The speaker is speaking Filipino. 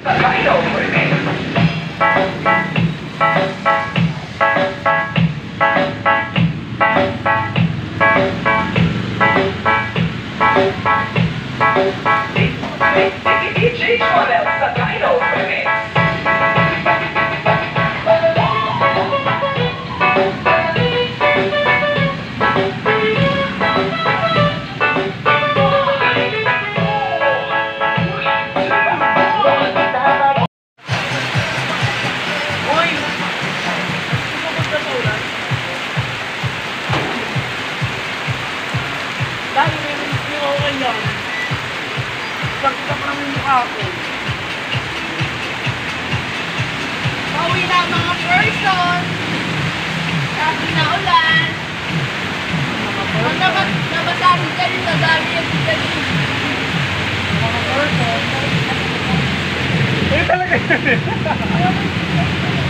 Pauwi na mga person. Sabi na ulan. Kung nabasahin ka rin, nagali yan si Dali. Mga person. Eh talaga yun.